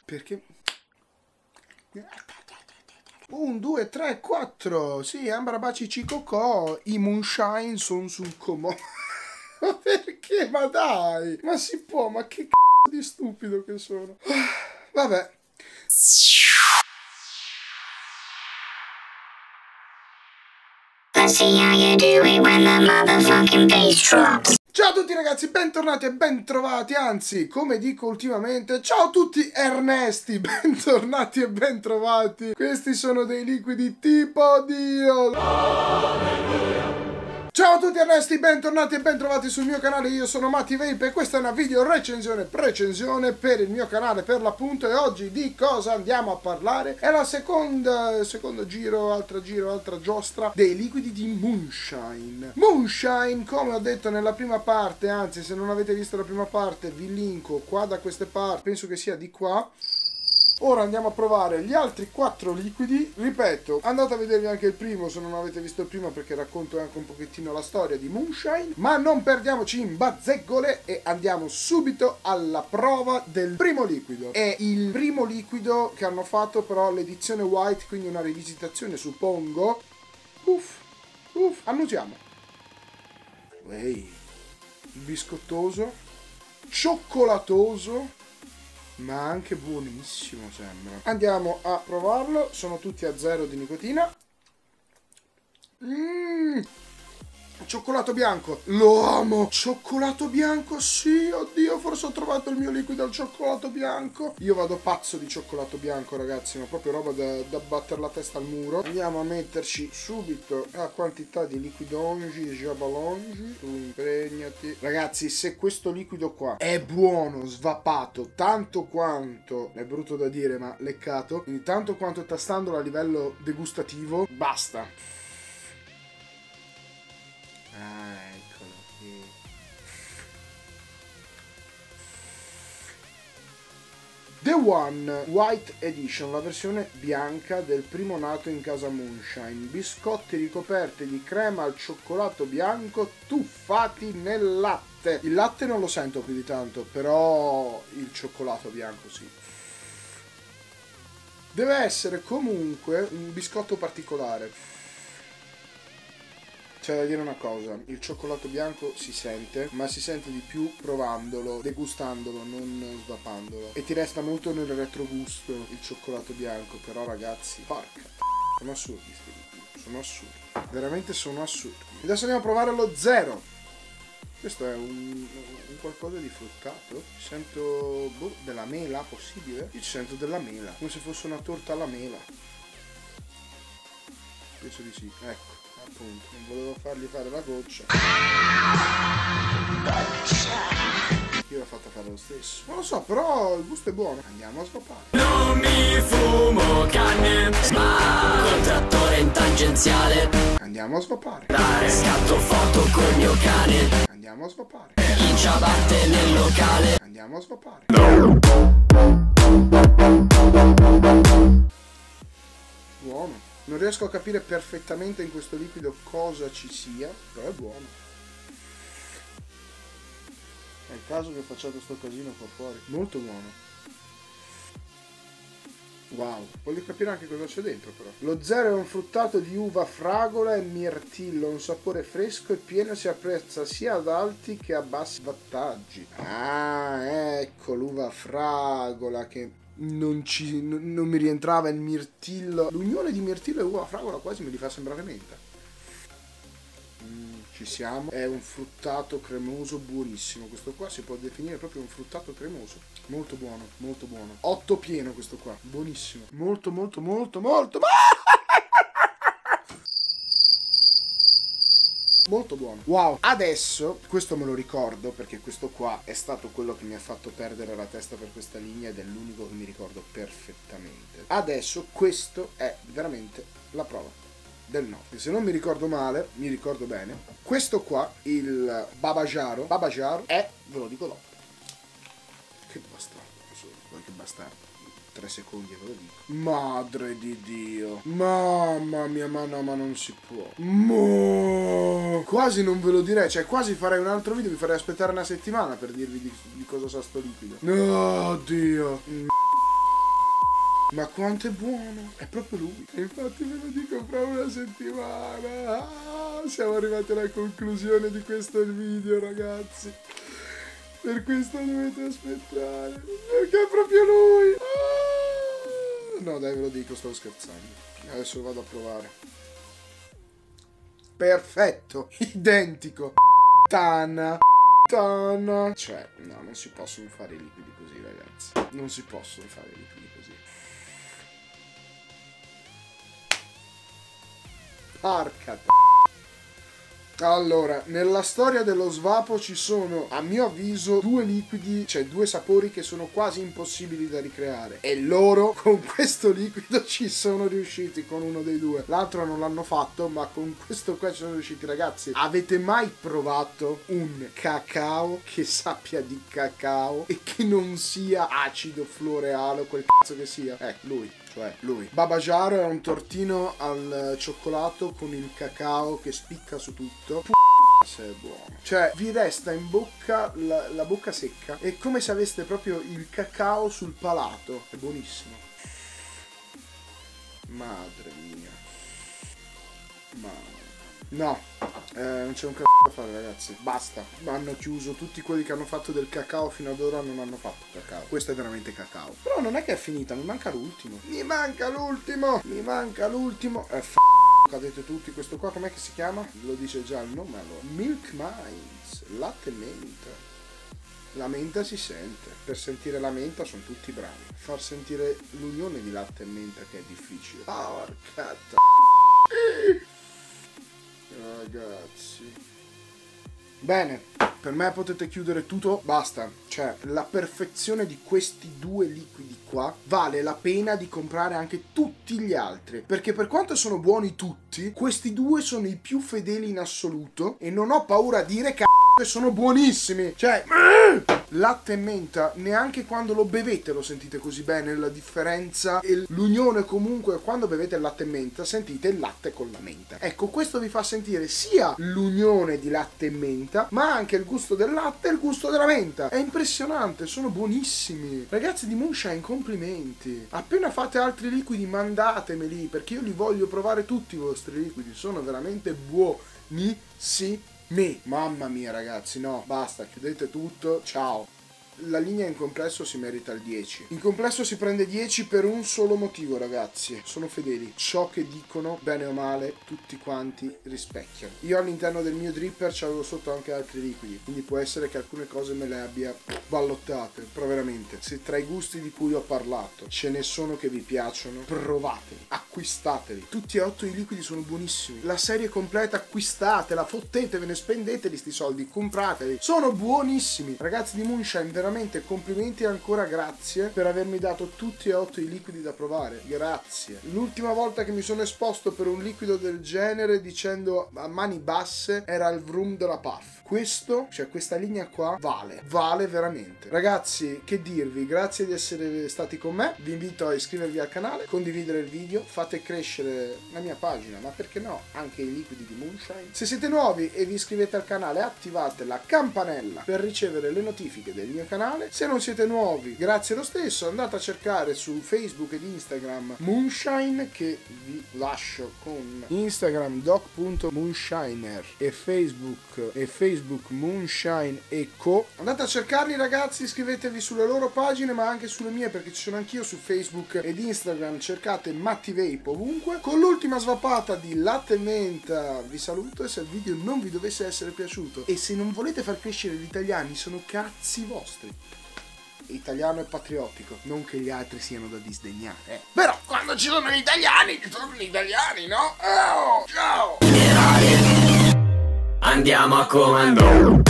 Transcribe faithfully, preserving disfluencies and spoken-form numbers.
Perché? Un, due, tre, quattro. Sì, Ambra Baci Cicocò. I Moonshine sono sul comò. Ma perché? Ma dai! Ma si può? Ma che c***o di stupido che sono. Vabbè. Ciao a tutti ragazzi, bentornati e bentrovati, anzi, come dico ultimamente, ciao a tutti Ernesti, bentornati e bentrovati. Questi sono dei liquidi tipo Dio. Ciao a tutti Ernesti, bentornati e bentrovati sul mio canale, io sono Matti Vape e questa è una video recensione precensione per il mio canale per l'appunto. E oggi di cosa andiamo a parlare? È la seconda, secondo giro, altra giro, altra giostra dei liquidi di Moonshine. Moonshine, come ho detto nella prima parte, anzi se non avete visto la prima parte vi linko qua da queste parti, penso che sia di qua. Ora andiamo a provare gli altri quattro liquidi. Ripeto, andate a vedervi anche il primo se non avete visto il primo, perché racconto anche un pochettino la storia di Moonshine. Ma non perdiamoci in bazzegole e andiamo subito alla prova del primo liquido. È il primo liquido che hanno fatto però l'edizione white, quindi una rivisitazione suppongo. Uff, uff, annusiamo. Ehi, biscottoso, cioccolatoso, ma anche buonissimo sembra. Andiamo a provarlo. Sono tutti a zero di nicotina. Mmm, cioccolato bianco, lo amo. Cioccolato bianco, sì, oddio, forse ho trovato il mio liquido al cioccolato bianco. Io vado pazzo di cioccolato bianco ragazzi, ma proprio roba da, da battere la testa al muro. Andiamo a metterci subito la quantità di liquidongi, jabalongi. Tu impregnati ragazzi. Se questo liquido qua è buono, svappato, tanto quanto, è brutto da dire ma leccato, quindi tanto quanto tastandolo a livello degustativo, basta. Ah, eccolo qui. The One White Edition, la versione bianca del primo nato in casa Moonshine. Biscotti ricoperti di crema al cioccolato bianco tuffati nel latte. Il latte non lo sento più di tanto, però il cioccolato bianco sì. Deve essere comunque un biscotto particolare. C'è da dire una cosa, il cioccolato bianco si sente, ma si sente di più provandolo, degustandolo, non svappandolo. E ti resta molto nel retrogusto il cioccolato bianco, però ragazzi, porca, sono assurdi sti liquidi, sono assurdi, veramente sono assurdi. Adesso andiamo a provare lo zero. Questo è un, un qualcosa di fruttato. Ci sento, boh, della mela, possibile? Io ci sento della mela, come se fosse una torta alla mela. Penso di sì, ecco. Appunto, non volevo fargli fare la goccia. Io l'ho fatta fare lo stesso. Non lo so, però il gusto è buono. Andiamo a svappare. Non mi fumo canne, ma contrattore in tangenziale. Andiamo a svappare. Dare scatto foto col mio cane. Andiamo a svappare. In ciabatte nel locale. Andiamo a svappare. Buono. Non riesco a capire perfettamente in questo liquido cosa ci sia, però è buono. È il caso che facciate sto casino qua fuori. Molto buono. Wow, voglio capire anche cosa c'è dentro però. Lo zero è un fruttato di uva, fragola e mirtillo, un sapore fresco e pieno, si apprezza sia ad alti che a bassi wattaggi. Ah, ecco l'uva fragola che... Non, ci, non, non mi rientrava il mirtillo. L'unione di mirtillo e uva fragola quasi me li fa sembrare menta. Mm, ci siamo. È un fruttato cremoso buonissimo. Questo qua si può definire proprio un fruttato cremoso. Molto buono, molto buono. otto pieno questo qua, buonissimo. Molto, molto, molto, molto. Molto buono. Wow. Adesso, questo me lo ricordo perché questo qua è stato quello che mi ha fatto perdere la testa per questa linea ed è l'unico che mi ricordo perfettamente. Adesso questo è veramente la prova del no. E se non mi ricordo male, mi ricordo bene, questo qua, il Babajaro, Babajaro è, ve lo dico dopo. Che bastardo, che bastardo. tre secondi e ve lo dico. Madre di Dio. Mamma mia, ma no, ma non si può. Mo. Quasi non ve lo direi. Cioè, quasi farei un altro video. Vi farei aspettare una settimana per dirvi di, di cosa sa sto liquido. No, Dio. Ma quanto è buono, è proprio lui. E infatti ve lo dico fra una settimana. Ah, siamo arrivati alla conclusione di questo video, ragazzi. Per questo dovete aspettare, perché è proprio lui. Ah, no dai, ve lo dico, stavo scherzando. Adesso lo vado a provare. Perfetto, identico. Tana. Tana. Cioè, no, non si possono fare i liquidi così, ragazzi. Non si possono fare i liquidi così. Porca t***a. Allora, nella storia dello svapo ci sono, a mio avviso, due liquidi, cioè due sapori che sono quasi impossibili da ricreare. E loro con questo liquido ci sono riusciti, con uno dei due. L'altro non l'hanno fatto, ma con questo qua ci sono riusciti. Ragazzi, avete mai provato un cacao che sappia di cacao e che non sia acido floreale o quel cazzo che sia? Eh, lui. Cioè lui. Babajaro è un tortino al cioccolato con il cacao che spicca su tutto. P***a se è buono. Cioè vi resta in bocca la, la bocca secca. È come se aveste proprio il cacao sul palato. È buonissimo. Madre mia. Ma no, eh, non c'è un cazzo da fare, ragazzi. Basta. Hanno chiuso. Tutti quelli che hanno fatto del cacao fino ad ora non hanno fatto cacao. Questo è veramente cacao. Però non è che è finita, mi manca l'ultimo. Mi manca l'ultimo. Mi manca l'ultimo. Eh, f***o, cadete tutti. Questo qua com'è che si chiama? Lo dice già il nome allora. Milk Minds. Latte menta. La menta si sente. Per sentire la menta sono tutti bravi. Far sentire l'unione di latte e menta che è difficile. Porca t***a. Ragazzi, bene, per me potete chiudere tutto, basta. Cioè, la perfezione di questi due liquidi qua vale la pena di comprare anche tutti gli altri, perché per quanto sono buoni tutti, questi due sono i più fedeli in assoluto e non ho paura a dire che sono buonissimi. Cioè, latte e menta, neanche quando lo bevete lo sentite così bene la differenza e l'unione. Comunque quando bevete il latte e menta sentite il latte con la menta. Ecco, questo vi fa sentire sia l'unione di latte e menta, ma anche il gusto del latte e il gusto della menta. È impressionante, sono buonissimi. Ragazzi di Moonshine, complimenti. Appena fate altri liquidi mandatemeli, perché io li voglio provare tutti i vostri liquidi, sono veramente buonissimi. Me. Mamma mia ragazzi, no, basta, chiudete tutto, ciao. La linea in complesso si merita il dieci. In complesso si prende dieci per un solo motivo, ragazzi. Sono fedeli. Ciò che dicono, bene o male, tutti quanti rispecchiano. Io all'interno del mio dripper c'avevo sotto anche altri liquidi, quindi può essere che alcune cose me le abbia ballottate. Però veramente, se tra i gusti di cui ho parlato ce ne sono che vi piacciono, provateli, acquistateli. Tutti e otto i liquidi sono buonissimi. La serie completa acquistatela, fottetevene, spendeteli sti soldi, comprateli. Sono buonissimi. Ragazzi di Moonshine, veramente Veramente complimenti e ancora grazie per avermi dato tutti e otto i liquidi da provare. Grazie. L'ultima volta che mi sono esposto per un liquido del genere dicendo a mani basse era il Vroom della Puff. Questo, cioè questa linea qua, vale. Vale veramente. Ragazzi, che dirvi, grazie di essere stati con me. Vi invito a iscrivervi al canale, condividere il video, fate crescere la mia pagina, ma perché no, anche i liquidi di Moonshine. Se siete nuovi e vi iscrivete al canale, attivate la campanella per ricevere le notifiche del mio canale. Se non siete nuovi, grazie lo stesso, andate a cercare su Facebook ed Instagram Moonshine, che vi lascio con Instagram doc punto moonshiner e Facebook e Facebook Moonshine e Co. Andate a cercarli ragazzi, iscrivetevi sulle loro pagine ma anche sulle mie, perché ci sono anch'io su Facebook ed Instagram. Cercate Matti Vape ovunque. Con l'ultima svapata di latte e menta vi saluto, e se il video non vi dovesse essere piaciuto e se non volete far crescere gli italiani, sono cazzi vostri. Italiano e patriottico, non che gli altri siano da disdegnare, eh. Però quando ci sono gli italiani, ci sono gli italiani, no? Oh, ciao! Andiamo a comando.